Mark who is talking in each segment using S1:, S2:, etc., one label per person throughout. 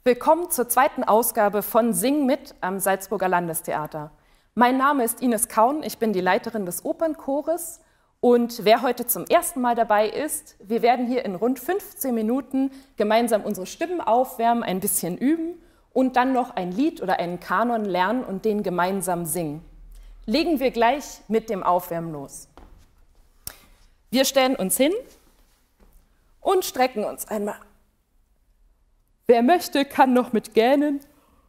S1: Willkommen zur zweiten Ausgabe von Sing mit am Salzburger Landestheater. Mein Name ist Ines Kaun, ich bin die Leiterin des Opernchores und wer heute zum ersten Mal dabei ist, wir werden hier in rund 15 Minuten gemeinsam unsere Stimmen aufwärmen, ein bisschen üben und dann noch ein Lied oder einen Kanon lernen und den gemeinsam singen. Legen wir gleich mit dem Aufwärmen los. Wir stellen uns hin und strecken uns einmal. Wer möchte, kann noch mit gähnen.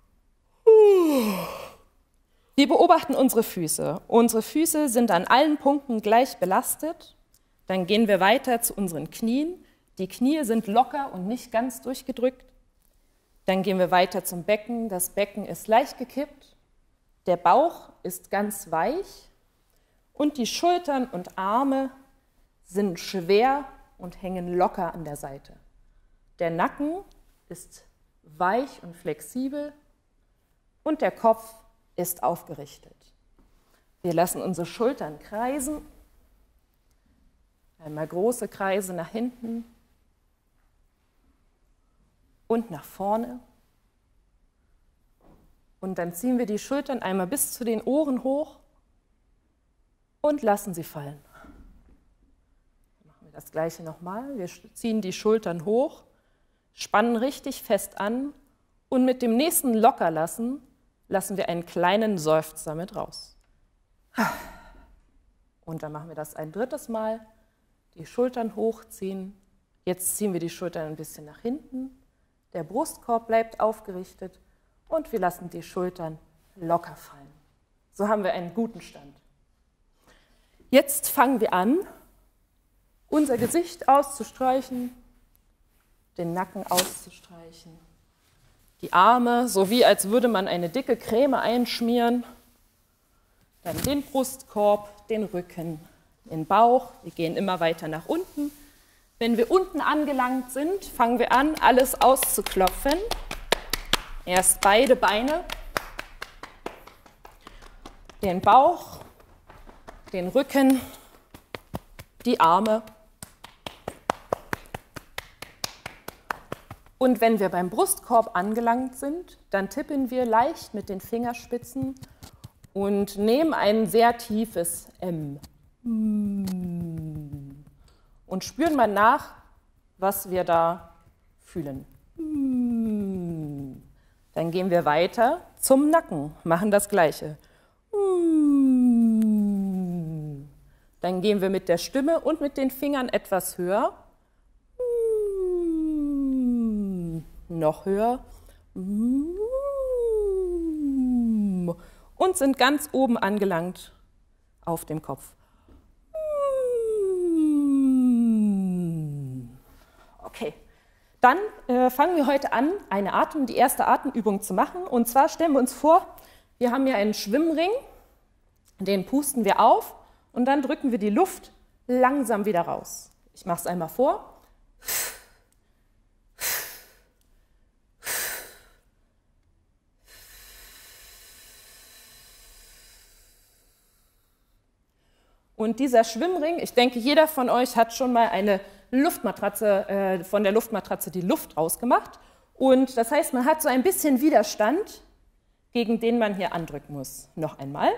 S1: Wir beobachten unsere Füße. Unsere Füße sind an allen Punkten gleich belastet. Dann gehen wir weiter zu unseren Knien. Die Knie sind locker und nicht ganz durchgedrückt. Dann gehen wir weiter zum Becken. Das Becken ist leicht gekippt. Der Bauch ist ganz weich. Und die Schultern und Arme sind schwer und hängen locker an der Seite. Der Nacken ist weich und flexibel und der Kopf ist aufgerichtet. Wir lassen unsere Schultern kreisen, einmal große Kreise nach hinten und nach vorne. Und dann ziehen wir die Schultern einmal bis zu den Ohren hoch und lassen sie fallen. Dann machen wir das Gleiche nochmal. Wir ziehen die Schultern hoch, spannen richtig fest an und mit dem nächsten Lockerlassen lassen wir einen kleinen Seufzer mit raus. Und dann machen wir das ein drittes Mal. Die Schultern hochziehen. Jetzt ziehen wir die Schultern ein bisschen nach hinten. Der Brustkorb bleibt aufgerichtet und wir lassen die Schultern locker fallen. So haben wir einen guten Stand. Jetzt fangen wir an, unser Gesicht auszustreichen, den Nacken auszustreichen, die Arme, so wie als würde man eine dicke Creme einschmieren, dann den Brustkorb, den Rücken, den Bauch. Wir gehen immer weiter nach unten. Wenn wir unten angelangt sind, fangen wir an, alles auszuklopfen. Erst beide Beine, den Bauch, den Rücken, die Arme. Und wenn wir beim Brustkorb angelangt sind, dann tippen wir leicht mit den Fingerspitzen und nehmen ein sehr tiefes M. Und spüren mal nach, was wir da fühlen. Dann gehen wir weiter zum Nacken, machen das Gleiche. Dann gehen wir mit der Stimme und mit den Fingern etwas höher. Noch höher und sind ganz oben angelangt auf dem Kopf. Okay, dann fangen wir heute an, die erste Atemübung zu machen. Und zwar stellen wir uns vor, wir haben hier einen Schwimmring, den pusten wir auf und dann drücken wir die Luft langsam wieder raus. Ich mache es einmal vor. Und dieser Schwimmring, ich denke, jeder von euch hat schon mal eine Luftmatratze, von der Luftmatratze die Luft rausgemacht. Und das heißt, man hat so ein bisschen Widerstand, gegen den man hier andrücken muss. Noch einmal.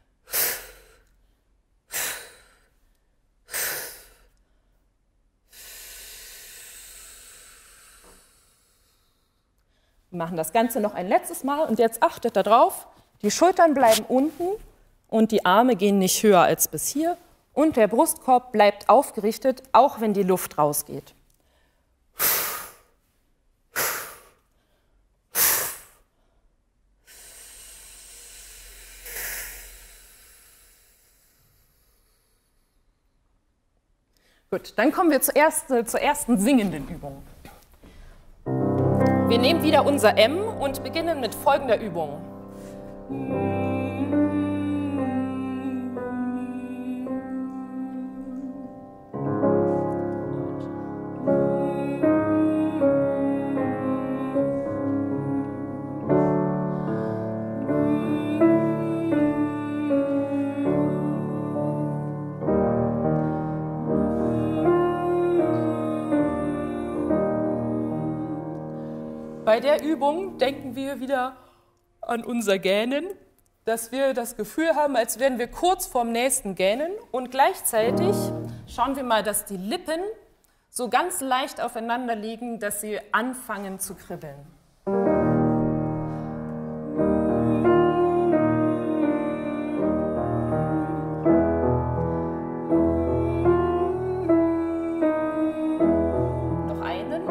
S1: Wir machen das Ganze noch ein letztes Mal und jetzt achtet darauf, die Schultern bleiben unten. Und die Arme gehen nicht höher als bis hier. Und der Brustkorb bleibt aufgerichtet, auch wenn die Luft rausgeht. Gut, dann kommen wir zur ersten singenden Übung. Wir nehmen wieder unser M und beginnen mit folgender Übung. Bei der Übung denken wir wieder an unser Gähnen, dass wir das Gefühl haben, als wären wir kurz vorm nächsten Gähnen und gleichzeitig schauen wir mal, dass die Lippen so ganz leicht aufeinander liegen, dass sie anfangen zu kribbeln. Noch einen.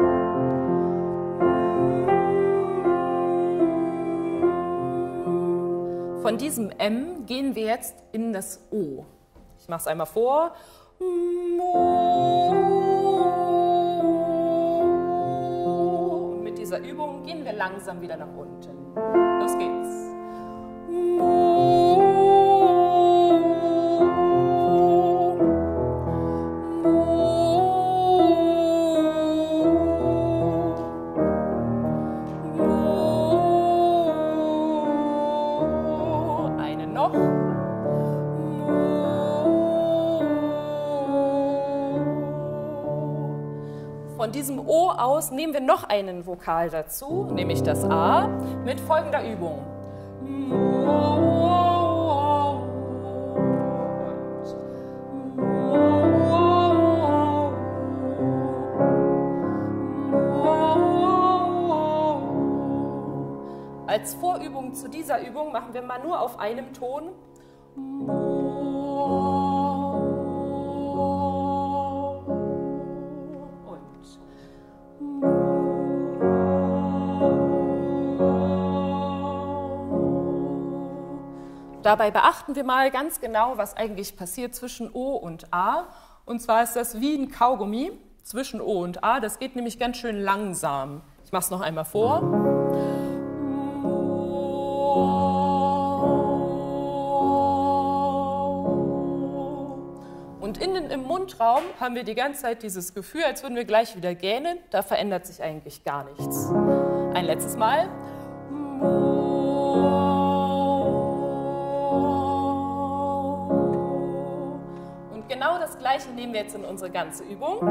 S1: Von diesem M gehen wir jetzt in das O. Ich mache es einmal vor. Und mit dieser Übung gehen wir langsam wieder nach unten. Los geht's. Einen noch. Von diesem O aus nehmen wir noch einen Vokal dazu, nämlich das A, mit folgender Übung. Als Vorübung zu dieser Übung machen wir mal nur auf einem Ton. Dabei beachten wir mal ganz genau, was eigentlich passiert zwischen O und A. Und zwar ist das wie ein Kaugummi zwischen O und A. Das geht nämlich ganz schön langsam. Ich mache es noch einmal vor. Und innen im Mundraum haben wir die ganze Zeit dieses Gefühl, als würden wir gleich wieder gähnen. Da verändert sich eigentlich gar nichts. Ein letztes Mal. Und genau das Gleiche nehmen wir jetzt in unsere ganze Übung.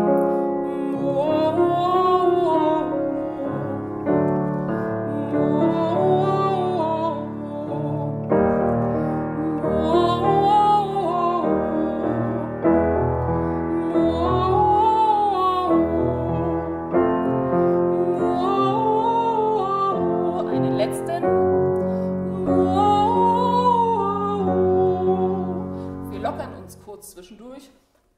S1: Zwischendurch.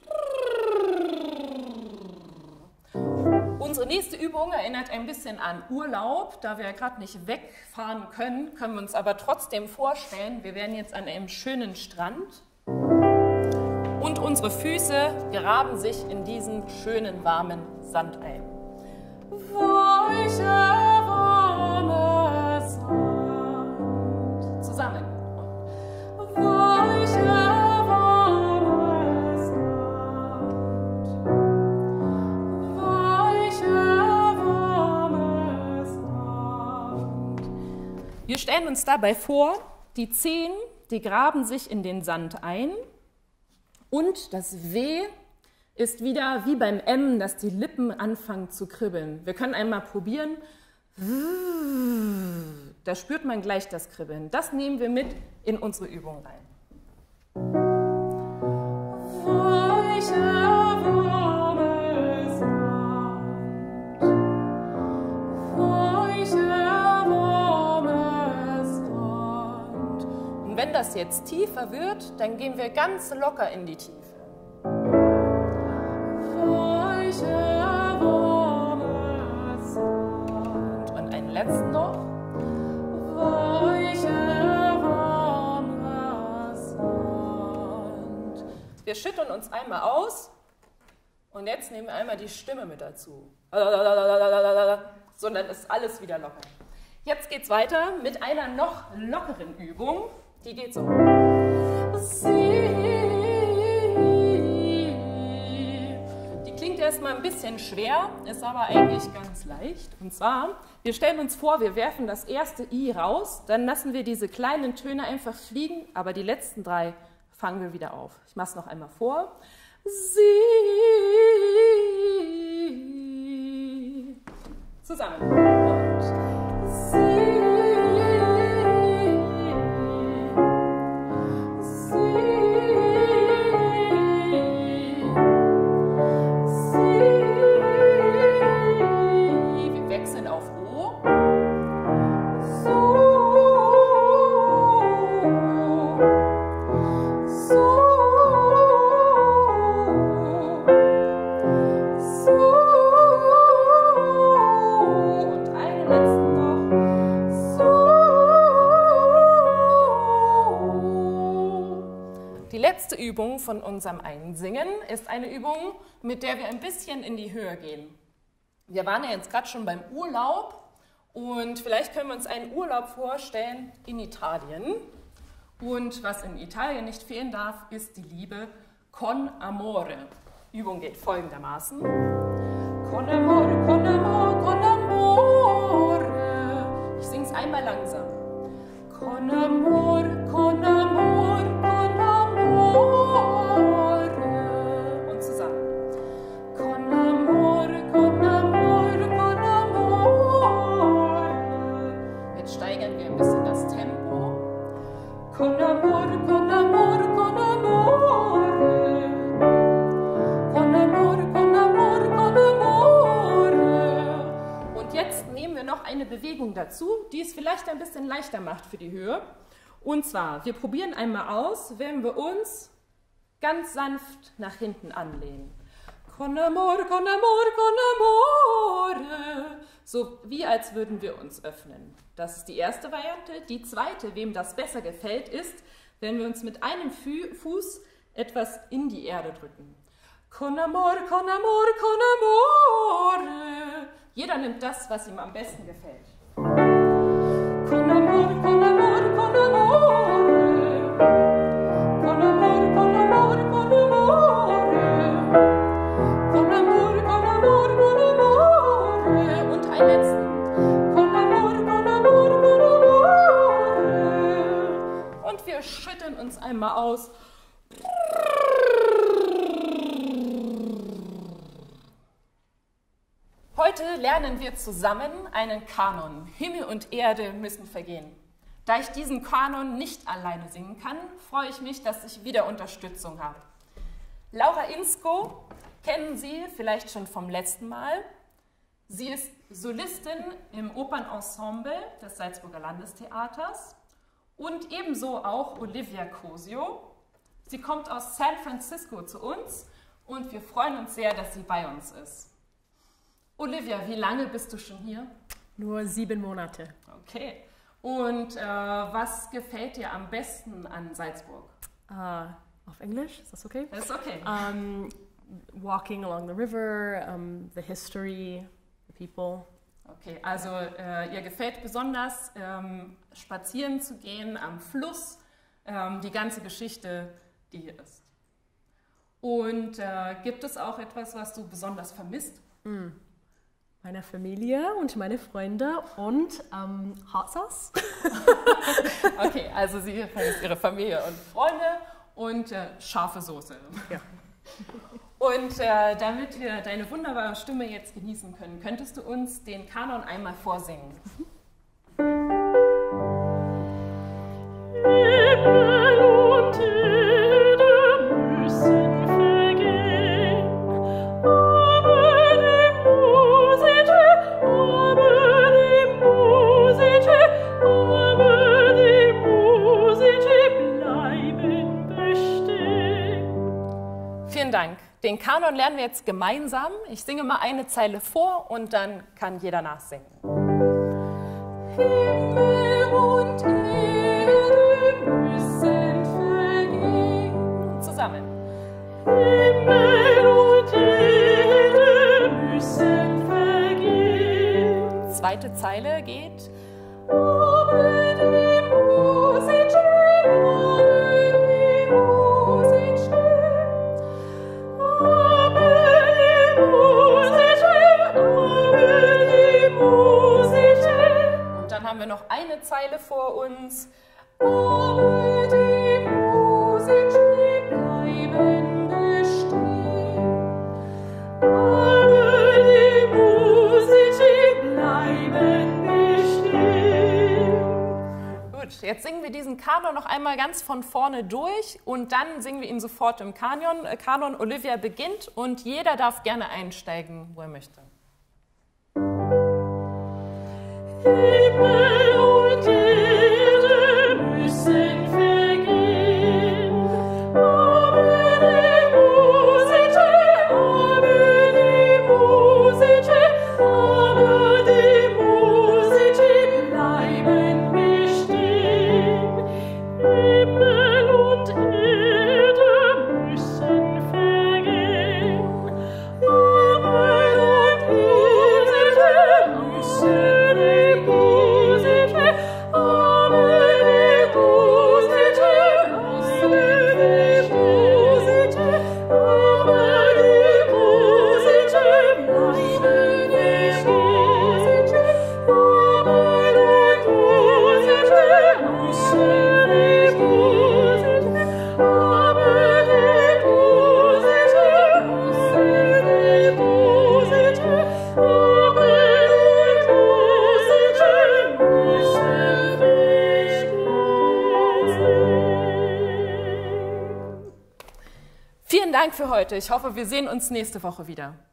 S1: Unsere nächste Übung erinnert ein bisschen an Urlaub. Da wir ja gerade nicht wegfahren können, können wir uns aber trotzdem vorstellen, wir wären jetzt an einem schönen Strand und unsere Füße graben sich in diesen schönen, warmen Sand ein. Weicher, warmer Sand. Zusammen. Weicher, wir stellen uns dabei vor, die Zehen, die graben sich in den Sand ein und das W ist wieder wie beim M, dass die Lippen anfangen zu kribbeln. Wir können einmal probieren. Da spürt man gleich das Kribbeln. Das nehmen wir mit in unsere Übung rein. Wenn das jetzt tiefer wird, dann gehen wir ganz locker in die Tiefe. Und einen letzten noch. Wir schütteln uns einmal aus und jetzt nehmen wir einmal die Stimme mit dazu. So, dann ist alles wieder locker. Jetzt geht es weiter mit einer noch lockeren Übung. Die geht so. Die klingt erstmal ein bisschen schwer, ist aber eigentlich ganz leicht. Und zwar, wir stellen uns vor, wir werfen das erste I raus, dann lassen wir diese kleinen Töne einfach fliegen, aber die letzten drei fangen wir wieder auf. Ich mache es noch einmal vor. Sie. Zusammen. Und von unserem Einsingen ist eine Übung, mit der wir ein bisschen in die Höhe gehen. Wir waren ja jetzt gerade schon beim Urlaub und vielleicht können wir uns einen Urlaub vorstellen in Italien. Und was in Italien nicht fehlen darf, ist die Liebe con amore. Die Übung geht folgendermaßen. Con amore, con amore, con amore. Ich singe es einmal langsam. Con amore, con amore, con amore. Und zusammen. Con amore, con amore, con amore. Jetzt steigern wir ein bisschen das Tempo. Con amore, con amore, con amore. Con amore, con amore, con amore. Und jetzt nehmen wir noch eine Bewegung dazu, die es vielleicht ein bisschen leichter macht für die Höhe. Und zwar, wir probieren einmal aus, wenn wir uns ganz sanft nach hinten anlehnen. Con amore, con amore, con amore. So wie als würden wir uns öffnen. Das ist die erste Variante. Die zweite, wem das besser gefällt, ist, wenn wir uns mit einem Fuß etwas in die Erde drücken. Con amore, con amore, con amore. Jeder nimmt das, was ihm am besten gefällt. Con amore, con amore, con amore. Con amore, con amore, con amore. Con amore, con amore, con amore. Und einen letzten. Con amore, con amore, con amore. Und wir schütteln uns einmal aus. Heute lernen wir zusammen einen Kanon. Himmel und Erde müssen vergehen. Da ich diesen Kanon nicht alleine singen kann, freue ich mich, dass ich wieder Unterstützung habe. Laura Insko kennen Sie vielleicht schon vom letzten Mal. Sie ist Solistin im Opernensemble des Salzburger Landestheaters und ebenso auch Olivia Cosio. Sie kommt aus San Francisco zu uns und wir freuen uns sehr, dass sie bei uns ist. Olivia, wie lange bist du schon hier?
S2: Nur 7 Monate.
S1: Okay. Und was gefällt dir am besten an Salzburg?
S2: Auf Englisch, ist das okay?
S1: Das ist okay.
S2: Walking along the river, the history, the people.
S1: Okay, also ihr gefällt besonders, spazieren zu gehen am Fluss, die ganze Geschichte, die hier ist. Und gibt es auch etwas, was du besonders vermisst?
S2: Meine Familie und meine Freunde und Hot Sauce.
S1: Okay, also sie vermisst ihre Familie und Freunde und scharfe Soße.
S2: Ja.
S1: Und damit wir deine wunderbare Stimme jetzt genießen können, könntest du uns den Kanon einmal vorsingen?
S2: Himmel und Erde müssen vergehen, aber die Musik bleiben bestehen.
S1: Vielen Dank. Den Kanon lernen wir jetzt gemeinsam. Ich singe mal eine Zeile vor und dann kann jeder nachsingen. Himmel und Erde müssen vergehen. Zusammen.
S2: Himmel und Erde müssen vergehen.
S1: Zweite Zeile geht.
S2: Aber die Musik steht, aber die Musik steht. Aber die Musik steht, aber die Musik steht.
S1: Und dann haben wir noch eine Zeile vor uns.
S2: Aber die Musik steht, bleiben bestehen. Aber die Musik steht, bleiben bestehen.
S1: Gut, jetzt singen wir diesen Kanon noch einmal ganz von vorne durch und dann singen wir ihn sofort im Kanon. Olivia beginnt und jeder darf gerne einsteigen, wo er möchte.
S2: Himmel und Erde müssen vergehen, aber die Musik steht, aber die Musik steht, aber die Musik steht, bleiben bestehen. Himmel und Erde
S1: Vielen Dank für heute. Ich hoffe, wir sehen uns nächste Woche wieder.